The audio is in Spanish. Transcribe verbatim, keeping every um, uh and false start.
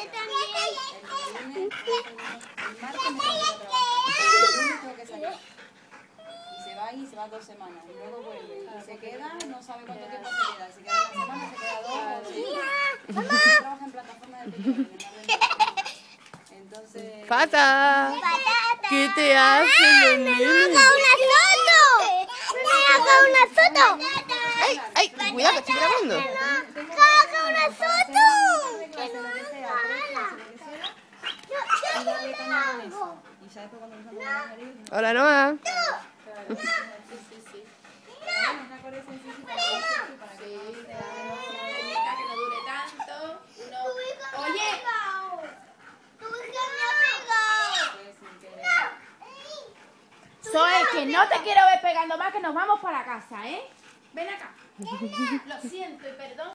yo también. El martes me tengo que trabajar. El lunes tengo que salir. Y se va ahí, se va dos semanas. Y luego vuelve. Y se queda, no sabe cuánto tiempo se queda. Se queda una semana, se queda dos. O seis. Se trabaja en plataforma de pequeño. Entonces... ¡Pata! ¿Qué te hacen los nenes? ¡Haga una foto! ¡Me haga una foto! ¡Ay, ay! Cuidado, que estoy grabando. ¡Haga una foto! ¡Que no haga! Y darle caña con eso. Y ya después cuando nos vamos a morir... Hola, Noah. Sí, sí, sí. Pero bueno, una cosa sencilla para que para que que no dure tanto. Uno... Oye, fue sin querer. Zoe, que no te quiero ver pegando más, que nos vamos para casa, ¿eh? Ven acá. Lo siento y perdón.